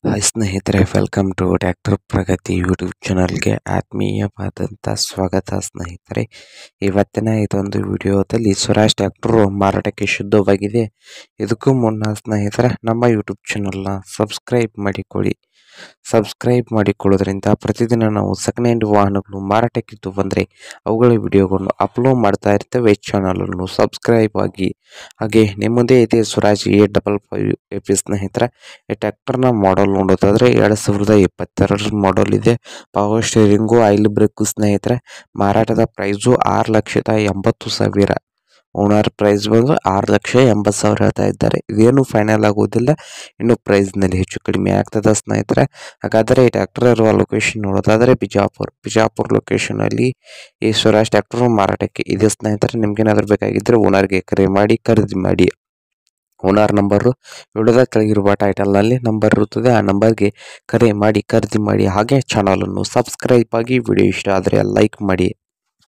Hi ಸ್ನೇಹಿತರೆ, welcome to tractor Pragati YouTube ಚಾನಲ್ಗೆ ಆತ್ಮೀಯವಾದಂಥ ಸ್ವಾಗತ ಸ್ನೇಹಿತರೆ. ಇವತ್ತಿನ ಇದೊಂದು ವಿಡಿಯೋದಲ್ಲಿ ಸ್ವರಾಜ್ ಟ್ರ್ಯಾಕ್ಟರ್ ಮಾರಾಟಕ್ಕೆ ಶುದ್ಧವಾಗಿದೆ. ಇದಕ್ಕೂ ಮುನ್ನ ಸ್ನೇಹಿತರೆ, ನಮ್ಮ ಯೂಟ್ಯೂಬ್ ಚಾನಲ್ನ ಸಬ್ಸ್ಕ್ರೈಬ್ ಮಾಡಿಕೊಳ್ಳೋದ್ರಿಂದ ಪ್ರತಿದಿನ ನಾವು ಸೆಕೆಂಡ್ ಹ್ಯಾಂಡ್ ವಾಹನಗಳು ಮಾರಾಟಕ್ಕಿದ್ದು ಬಂದರೆ ಅವುಗಳ ವಿಡಿಯೋಗಳನ್ನು ಅಪ್ಲೋಡ್ ಮಾಡ್ತಾ ಇರ್ತೇವೆ. ಚಾನಲನ್ನು ಸಬ್ಸ್ಕ್ರೈಬ್ ಆಗಿ. ಹಾಗೆ ನಿಮ್ಮ ಮುಂದೆ ಇದೆ ಸ್ವರಾಜ್ A55 ಸ್ನೇಹಿತರೆ. ಈ ಟ್ರ್ಯಾಕ್ಟರ್ನ ಮಾಡಲ್ ನೋಡೋದಾದ್ರೆ 2022 ಮಾಡಲ್ ಇದೆ. ಪವರ್ ಸ್ಟೇರಿಂಗು, ಆಯಿಲ್ ಬ್ರೇಕು ಸ್ನೇಹಿತರೆ. ಮಾರಾಟದ ಪ್ರೈಸು 6,80,000. ಓನರ್ ಪ್ರೈಸ್ ಬಂದು 6,80,000 ಹೇಳ್ತಾ ಇದ್ದಾರೆ. ಇದೇನು ಫೈನಲ್ ಆಗುವುದಿಲ್ಲ, ಇನ್ನು ಪ್ರೈಸ್ನಲ್ಲಿ ಹೆಚ್ಚು ಕಡಿಮೆ ಆಗ್ತದೆ ಸ್ನೇಹಿತರೆ. ಹಾಗಾದರೆ ಈ ಟ್ರ್ಯಾಕ್ಟರ್ ಇರುವ ಲೊಕೇಶನ್ ನೋಡೋದಾದರೆ ಬಿಜಾಪುರ್ ಲೊಕೇಶನಲ್ಲಿ ಈ ಸ್ವರಾಜ್ ಟ್ರ್ಯಾಕ್ಟರ್ ಮಾರಾಟಕ್ಕೆ ಇದೆ ಸ್ನೇಹಿತರೆ. ನಿಮ್ಗೇನಾದ್ರೂ ಬೇಕಾಗಿದ್ದರೆ ಓನರ್ಗೆ ಕರೆ ಮಾಡಿ ಖರೀದಿ ಮಾಡಿ. ಓನರ್ ನಂಬರು ವಿಡಿಯೋದ ಕೆಳಗಿರುವ ಟೈಟಲ್ನಲ್ಲಿ ನಂಬರ್ ಇರುತ್ತದೆ. ಆ ನಂಬರ್ಗೆ ಕರೆ ಮಾಡಿ ಖರೀದಿ ಮಾಡಿ. ಹಾಗೆ ಚಾನಲನ್ನು ಸಬ್ಸ್ಕ್ರೈಬ್ ಆಗಿ. ವಿಡಿಯೋ ಇಷ್ಟ ಆದರೆ ಲೈಕ್ ಮಾಡಿ.